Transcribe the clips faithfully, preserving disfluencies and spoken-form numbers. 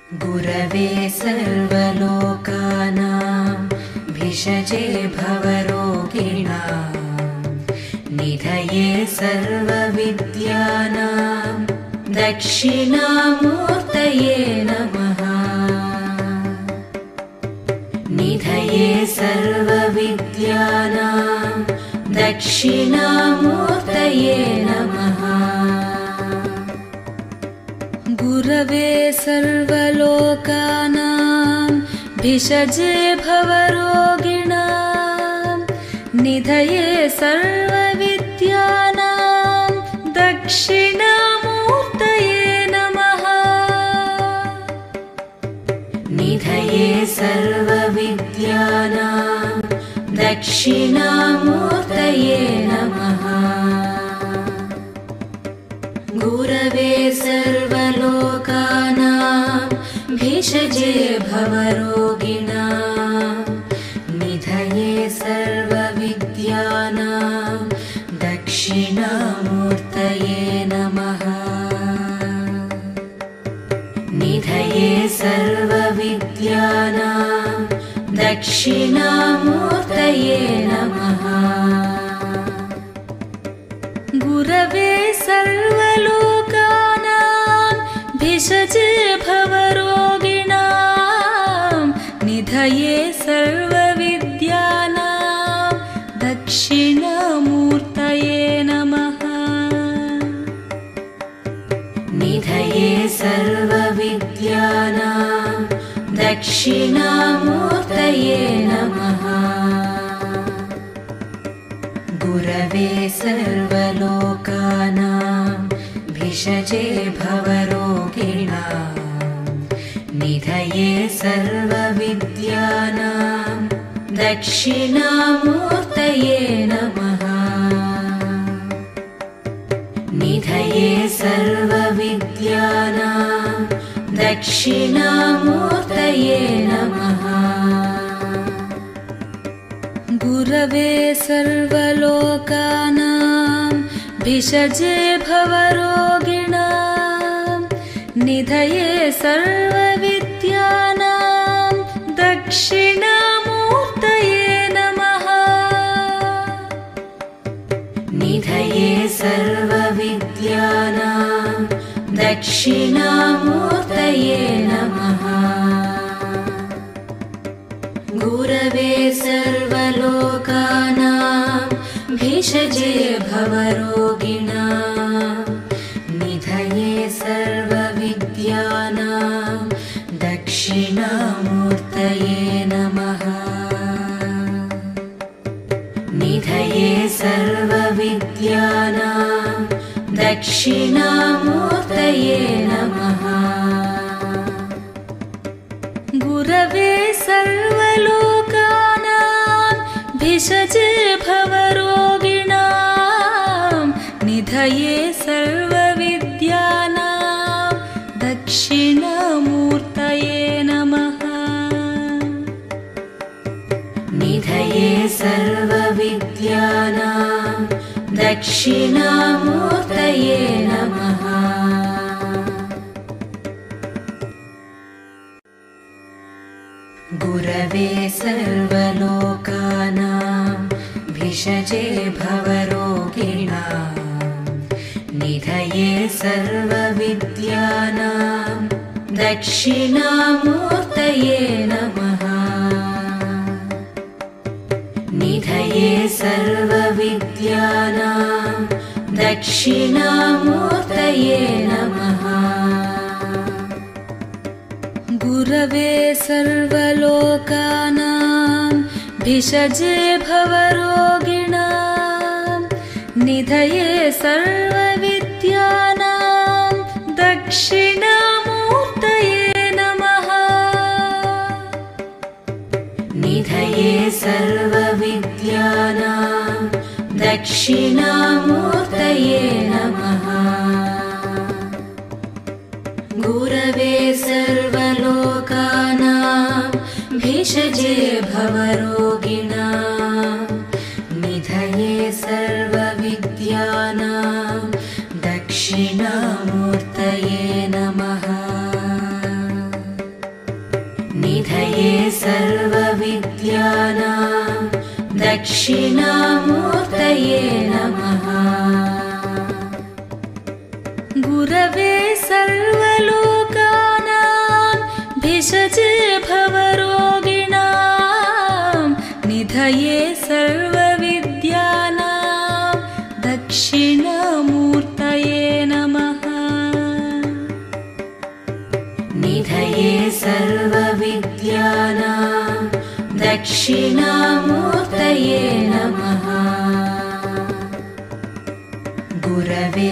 गुरवे सर्वलोकानां भिषजे भवरोगिणां निधये सर्वविद्यानां दक्षिणामूर्तये नमः। निधये सर्वविद्यानां दक्षिणामूर्तये नमः। गुरवे सर्वलोकानां भिषजे भवरोगिणां निधये सर्वविद्यानां दक्षिणामूर्तये नमः। निधये सर्वविद्यानां दक्षिणामूर्तये नमः। गुरवे सर्वलोकानां भिषजे भवरोगिणां निधये सर्वविद्यानां दक्षिणामूर्तये नमः। निधये सर्वविद्यानां दक्षिणामूर्तये नमः। गुरवे सर्वलोकानां भिषजे भवरोगिणां निधये सर्वविद्यानां दक्षिणामूर्तये नमः। निधये सर्वविद्यानां दक्षिणामूर्तये नमः। गुरवे सर्वलोकानां भिषजे भवरोगिणां निधये सर्वविद्यानां दक्षिणामूर्तये नमः। निधये सर्वविद्यानां दक्षिणामूर्तये नमः। गुरवे सर्वलोकानां भिषजे भवरोगिणां निधये सर्वविद्यानां दक्षिणामूर्तये नमः। निधये सर्वविद्यानां दक्षिणामूर्तये नमः। गुरवे सर्वलोकानां भिषजे भवरोगिणां निधये सर्वविद्यानां दक्षिणामूर्तये नमः। निधये सर्वविद्यानां दक्षिणामूर्तये नमः। गुरवे सर्वलोकानां भिषजे भवरोगिणां निधये सर्वविद्यानां दक्षिणामूर्तये नमः। निधये सर्वविद्यानां दक्षिणामूर्तये नमः। गुरवे सर्वलोकानां भिषजे भवरोगिणां निधये सर्वविद्यानां दक्षिणामूर्तये नमः। निधये सर्वविद्यानां दक्षिणामूर्तये नमः। गुरवे सर्वलोकानां भिषजे भवरोगिणां निधये सर्वविद्यानां दक्षिणामूर्तये नमः। निधये सर्वविद्यानां दक्षिणामूर्तये नमः। गुरवे सर्वलोकानां भिषजे भवरोगिणां निधये सर्वविद्यानां दक्षिणामूर्तये नमः। निधये सर्वविद्यानां दक्षिणामूर्तये नमः। गुरवे सर्वलोकानां भिषजे भवरोगिणां निधये सर्वविद्यानां दक्षिणामूर्तये नमः। निधये सर्वविद्यानां दक्षिणामूर्तये नमः। गुरवे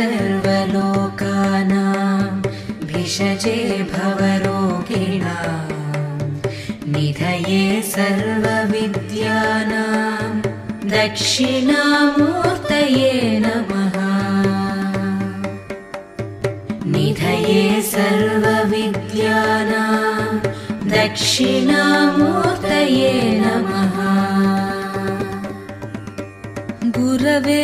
सर्वलोकानां भिषजे भवरोगिणां निधये सर्वविद्यानां दक्षिणामूर्तये नमः। निधये सर्वविद्यानां दक्षिणामूर्तये नमः। गुरवे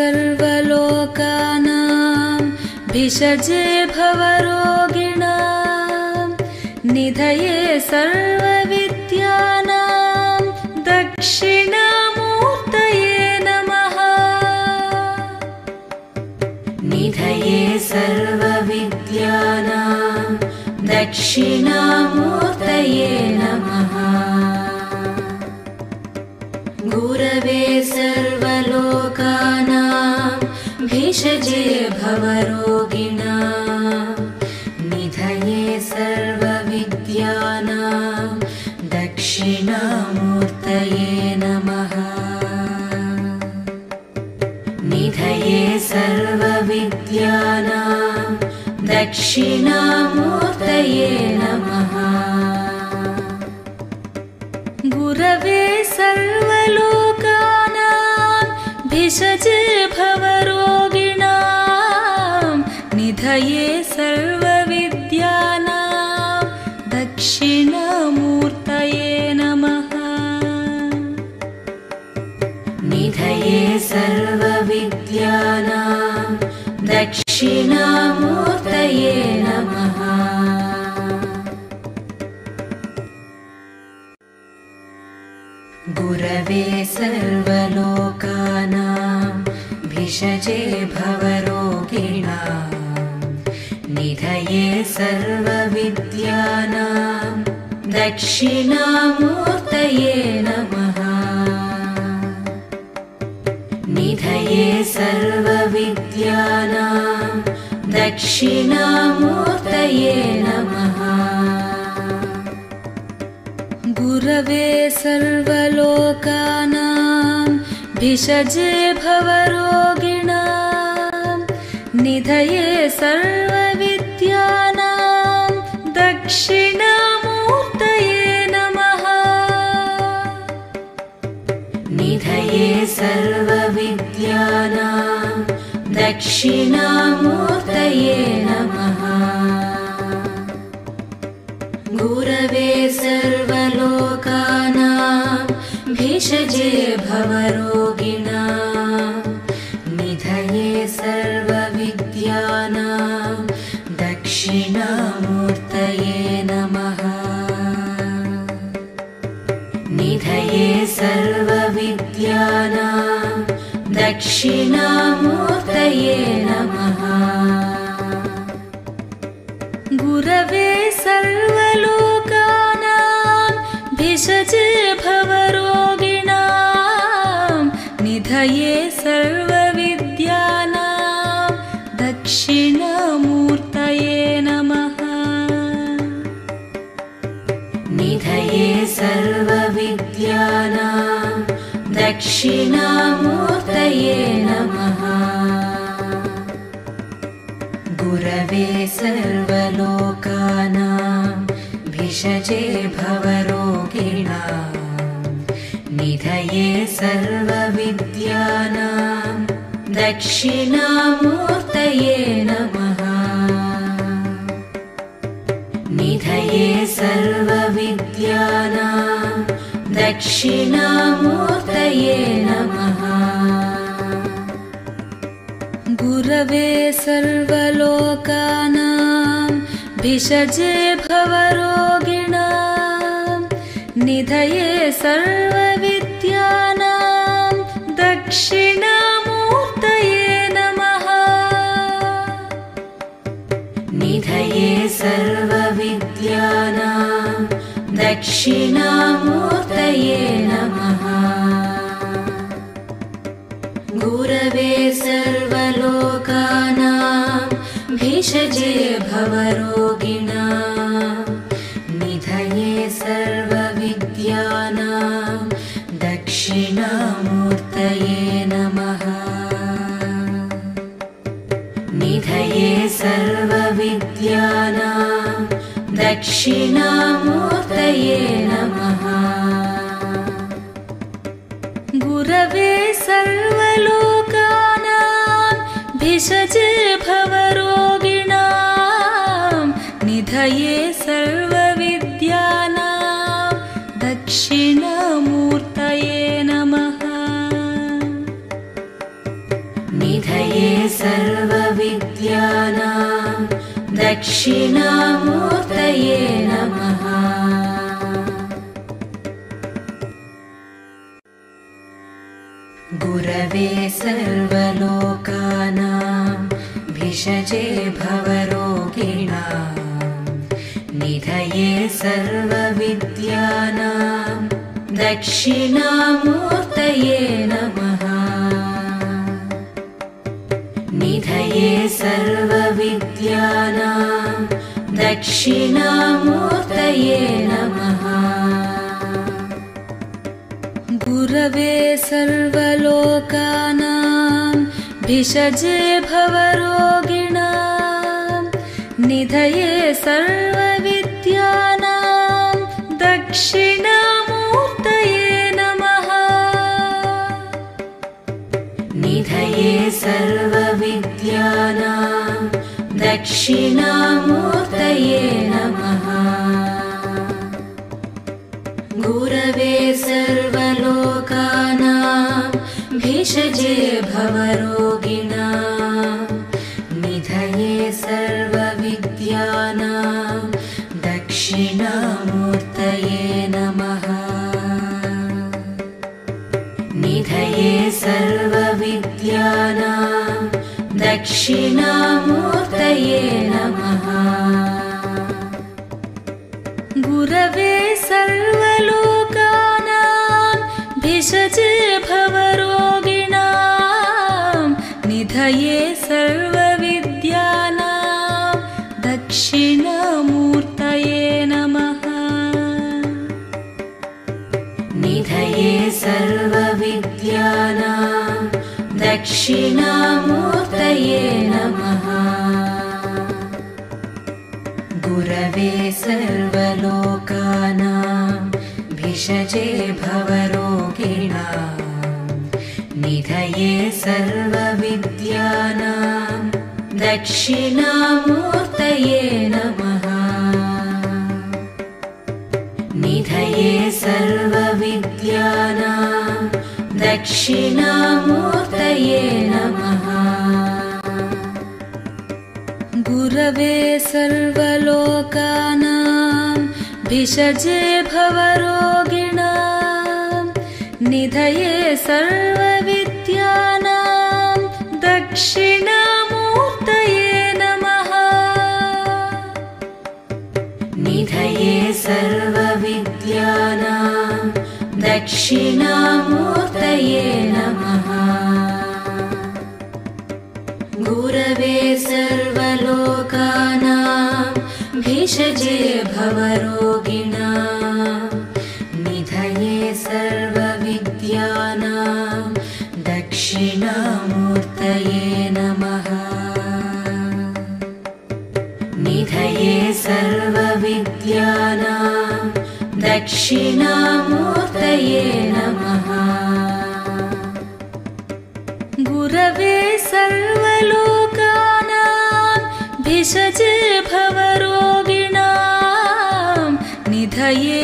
सर्वलोकानां भिषजे भवरोगिणां निधये सर्वविद्यानां दक्षिणामूर्तये नमः। निधये सर्वविद्यानां दक्षिणामूर्तये नमः। गुरवे सर्वलोकानां भिषजे भवरोगिणां निधये सर्वविद्यानां दक्षिणामूर्तये नमः। निधये सर्वविद्यानां दक्षिणामूर्तये नमः। गुरवे सर्वलोकानां भिषजे भवरोगिणां निधये सर्वविद्यानां दक्षिणामूर्तये नमः। निधये सर्वविद्यानां दक्षिणामूर्तये नमः। गुरवे सर्वलोकानां भिषजे भवरोगिणां निधये सर्वविद्यानां दक्षिणामूर्तये नमः। निधये सर्वविद्यानां दक्षिणामूर्तये नमः। गुरवे सर्वलोकानां भिषजे भवरोगिणां निधये सर्वविद्यानां दक्षिणामूर्तये नमः। निधये सर्वविद्यानां दक्षिणामूर्तये नमः। गुरवे सर्वलोकानां भिषजे भवरोगिणां निधये सर्वविद्यानां दक्षिणामूर्तये नमः। निधये सर्वविद्यानां दक्षिणामूर्तये नमः। गुरवे सर्वलोकानां भिषजे भवरोगिणां निधये सर्वविद्यानां दक्षिणामूर्तये नमः। निधये सर्वविद्यानां दक्षिणामूर्तये नमः। गुरवे सर्वलोकानां भिषजे भवरोगिणां निधये सर्वविद्यानां दक्षिणामूर्तये नमः। निधये सर्वविद्यानां दक्षिणामूर्तये नमः। गुरवे सर्वलोकानां भिषजे भवरोगिणां निधये सर्वविद्यानां दक्षिणामूर्तये नमः। निधये सर्वविद्यानां दक्षिणामूर्तये नमः। गुरवे सर्वलोकानां भिषजे भवरोगिणां निधये सर्वविद्यानां दक्षिणामूर्तये नमः। निधये सर्वविद्यानां दक्षिणामूर्तये नमः। गुरवे सर्वलोकानां भिषजे भवरोगिणां निधये सर्वविद्यानां दक्षिणामूर्तये नमः। निधये सर्वविद्यानां दक्षिणामूर्तये नमः। गुरवे सर्वलोकानां भिषजे भवरोगिणां निधये सर्वविद्यानां दक्षिणामूर्तये नमः। निधये सर्वविद्यानां दक्षिणामूर्तये नमः। गुरवे सर्वलोकानां भिषजे भवरोगिणां निधये सर्वविद्यानां दक्षिणामूर्तये नमः। निधये सर्वविद्यानां दक्षिणामूर्तये नमः। गुरवे सर्वलोकानां भिषजे भवरोगिणां निधये सर्वविद्यानां दक्षिणामूर्तये नमः। निधये सर्वविद्यानां दक्षिणामूर्तये नमः। गुरवे सर्वलोकानां भिषजे भवरोगिणां निधये सर्वविद्यानां दक्षिणामूर्तये नमः। निधये सर्वविद्यानां दक्षिणामूर्तये नमः। गुरवे सर्वलोकानां भिषजे भवरोगिणां निधये सर्वविद्यानां दक्षिणामूर्तये नमः। निधये सर्वविद्यानां दक्षिणामूर्तये नमः। गुरवे सर्वलोकानां भिषजे भवरोगिणां निधये सर्वविद्यानां दक्षिणामूर्तये नमः। निधये सर्वविद्यानां दक्षिणामूर्तये नमः। गुरवे सर्वलोकानां भिषजे भवरोगिणां निधये सर्वविद्यानां दक्षिणामूर्तये नमः। निधये सर्वविद्यानां दक्षिणामूर्तये नमः। गुरवे सर्वलोकानां भिषजे भवरोगिणां निधये